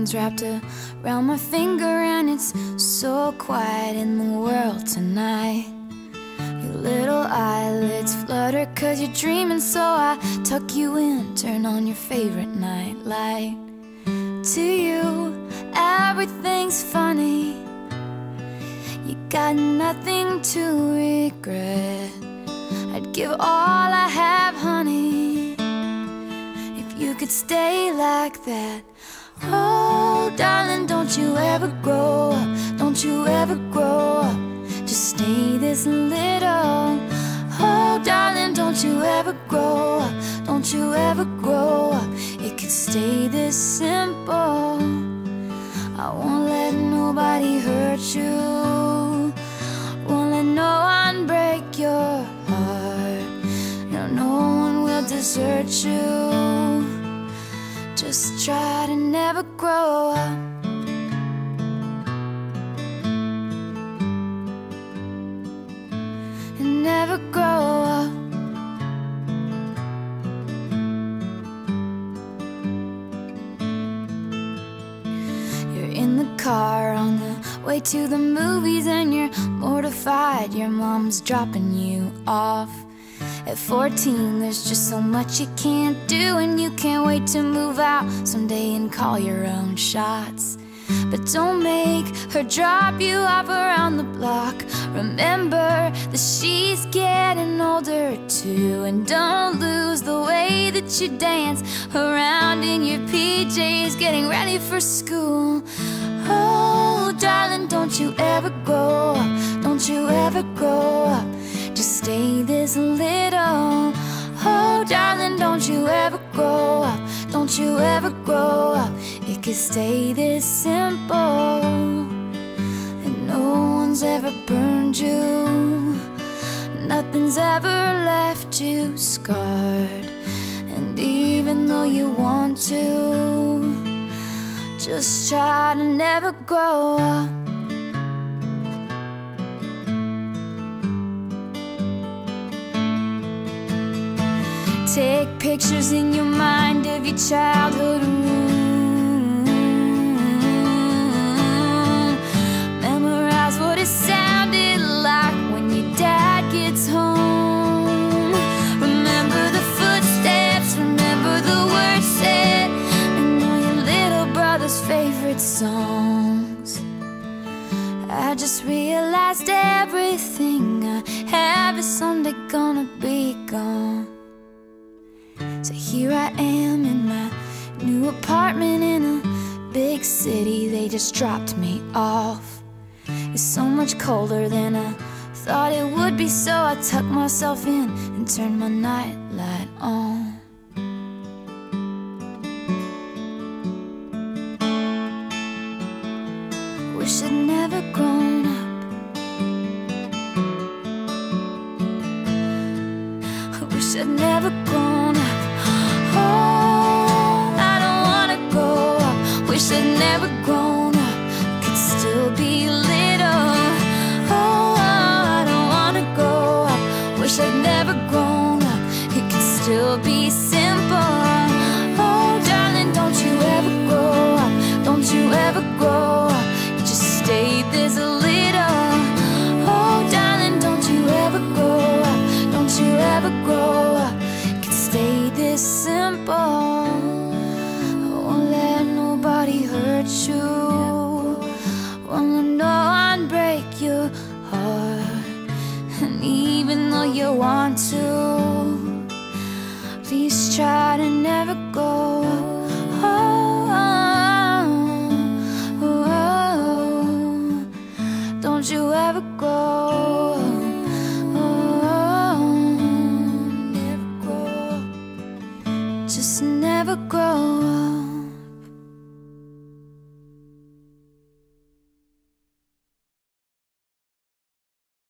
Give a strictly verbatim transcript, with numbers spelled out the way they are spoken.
arms wrapped around my finger, and it's so quiet in the world tonight. Your little eyelids flutter 'cause you're dreaming, so I tuck you in, turn on your favorite night light. To you, everything's funny. You got nothing to regret. I'd give all I have, honey, if you could stay like that. Oh, darling, don't you ever grow up, don't you ever grow up, just stay this little. Oh, darling, don't you ever grow up, don't you ever grow up, it could stay this simple. I won't let nobody hurt you, won't let no one break your heart. No, no one will desert you. Just try to never grow up. And never grow up. You're in the car on the way to the movies, and you're mortified your mom's dropping you off. At fourteen, there's just so much you can't do, and you can't wait to move out someday and call your own shots. But don't make her drop you off around the block. Remember that she's getting older too, and don't lose the way that you dance around in your P Js getting ready for school. Oh, darling, don't you ever grow up, don't you ever grow up, just stay this little. Oh, darling, don't you ever grow up, don't you ever grow up, it could stay this simple. And no one's ever burned you, nothing's ever left you scarred. And even though you want to, just try to never grow up. Take pictures in your mind of your childhood room. Memorize what it sounded like when your dad gets home. Remember the footsteps, remember the words said, and all your little brother's favorite songs. I just realized everything I have is someday gonna be gone. So here I am in my new apartment in a big city. They just dropped me off. It's so much colder than I thought it would be, so I tucked myself in and turned my night light on. Wish I'd never grown up. I wish I'd never grown up. Oh, I don't wanna grow up. Wish I'd never grown up, could still be little. Oh, I don't wanna grow up. Wish I'd never grown up, it could still be simple. Oh, darling, don't you ever grow up, don't you ever grow up, just stay this little. Oh, darling, don't you ever grow up, don't you ever grow up, stay this simple. I won't let nobody hurt you, won't let no one break your heart. And even though you want to, please try to never go. Oh, oh, oh, oh. Don't you ever go. Just never grow